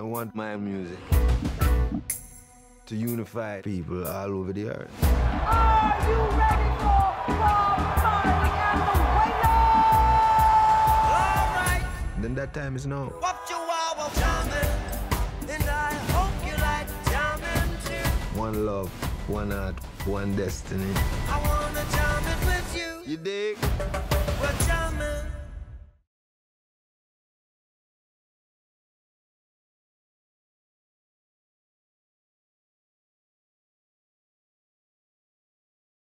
I want my music to unify people all over the earth. Are you ready for Bob Marley and the Wailers? All right. Then that time is now. What you are jamming, and I hope you like jamming too. One love, one heart, one destiny. I wanna jam it with you. You dig? We're jamming.